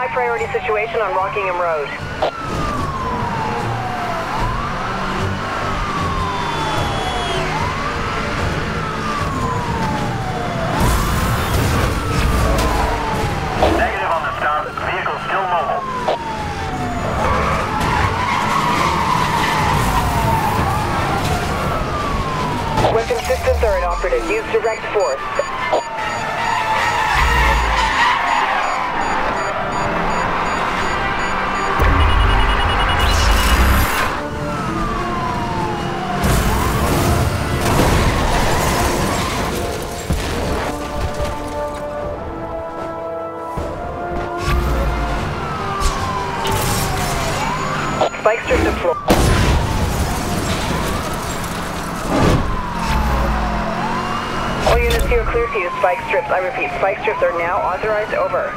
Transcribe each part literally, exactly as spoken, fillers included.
high priority situation on Rockingham Road. Negative on the stop. Vehicle still mobile. Weapon System third operative. Use direct force. Spike strip deployed. All units here clear to use spike strips. I repeat, spike strips are now authorized. Over.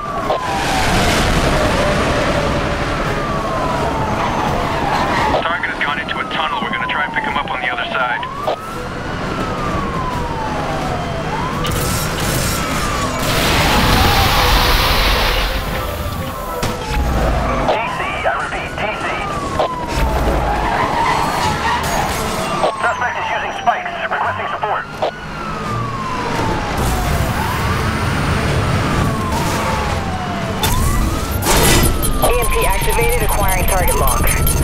Target has gone into a tunnel. We're going to try and pick him up on the other side. Activated, acquiring target lock.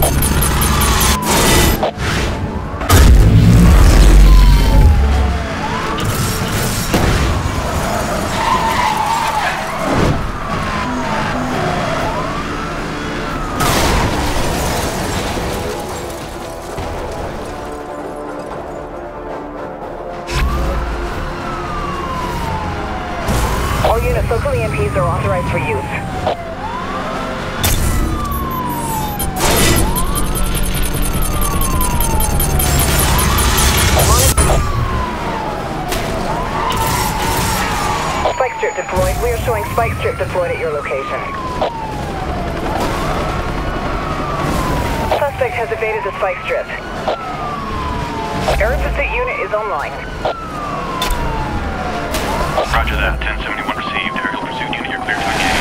All units, local E M Ps are authorized for use. Spike strip deployed. We are showing spike strip deployed at your location. Suspect has evaded the spike strip. Air pursuit unit is online. Roger that. ten seventy-one received. Aerial pursuit unit, you're clear to engage.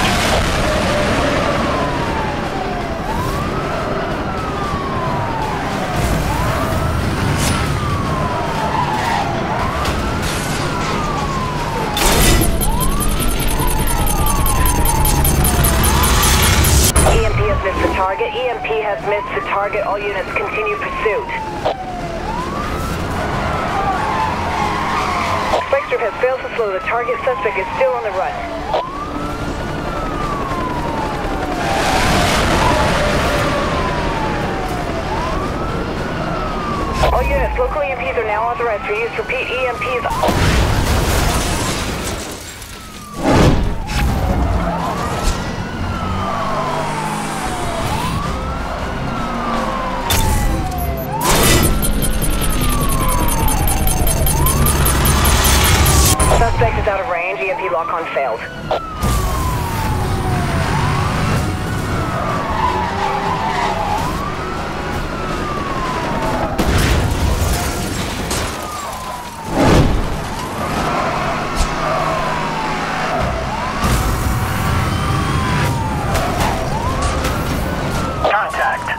Missed the target. E M P has missed the target. All units continue pursuit. Spike strip has failed to slow the target. Suspect is still on the run. All units, local E M Ps are now authorized for use. Repeat, E M Ps... Suspect is out of range. E M P lock-on failed. Contact.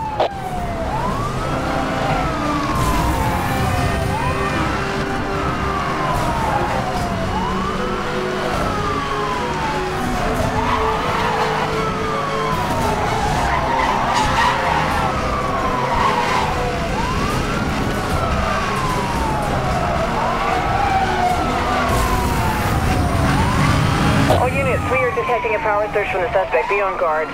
All units, we are detecting a power surge from the suspect. Be on guard.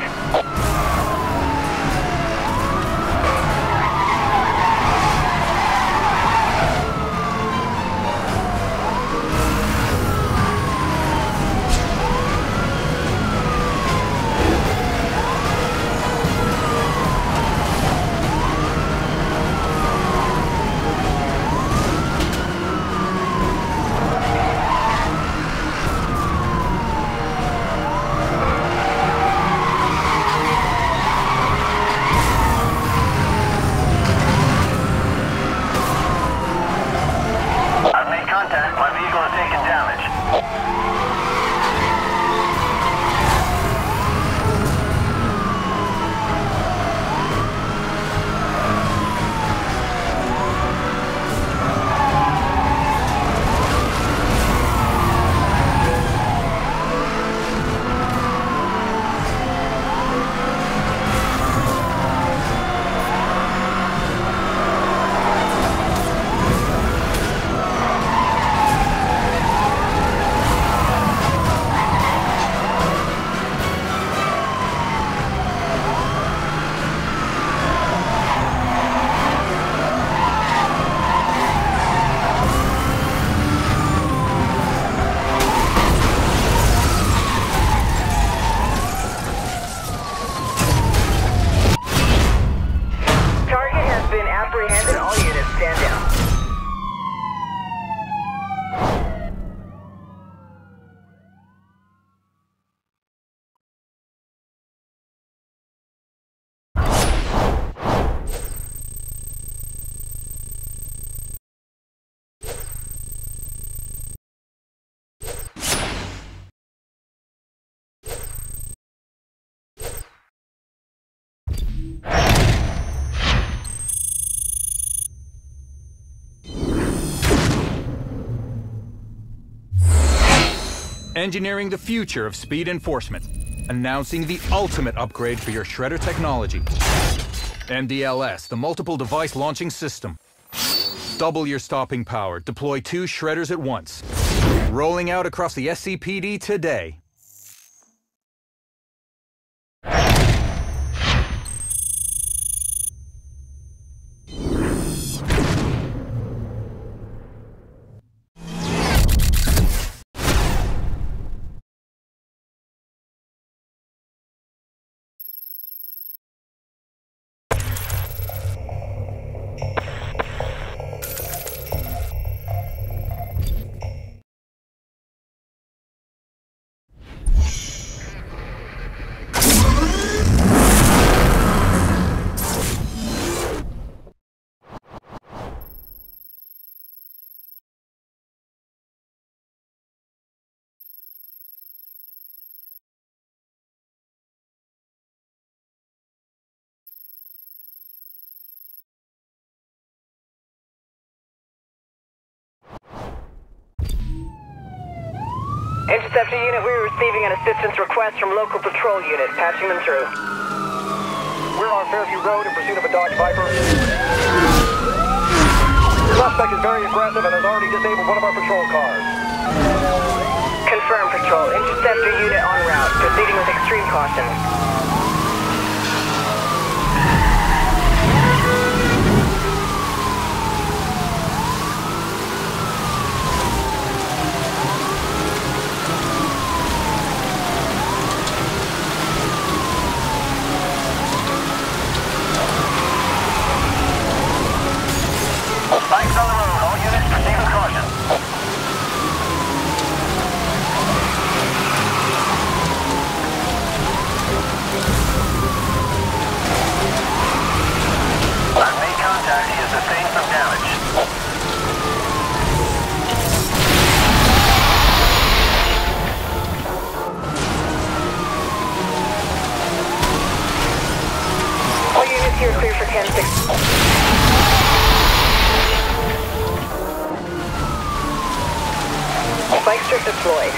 Engineering the future of speed enforcement. Announcing the ultimate upgrade for your shredder technology. M D L S, the multiple device launching system. Double your stopping power. Deploy two shredders at once. Rolling out across the S C P D today. Interceptor unit, we're receiving an assistance request from local patrol unit. Patching them through. We're on Fairview Road in pursuit of a Dodge Viper. The suspect is very aggressive and has already disabled one of our patrol cars. Confirm, patrol. Interceptor unit en route. Proceeding with extreme caution. Spikes on the road. All units proceed with caution. I've made contact. He has sustained some damage. All units here clear for ten six. Spike strip deployed.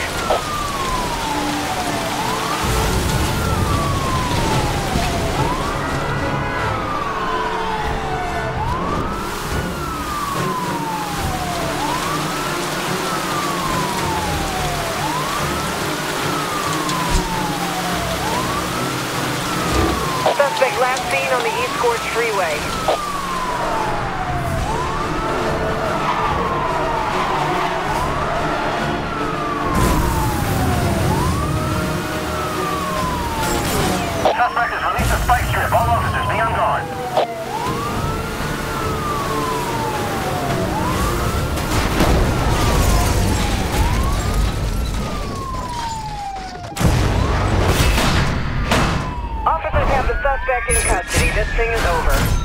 Suspect last seen on the East Gorge Freeway. Suspect has released a spike strip. All officers be on guard. Officers have the suspect in custody. This thing is over.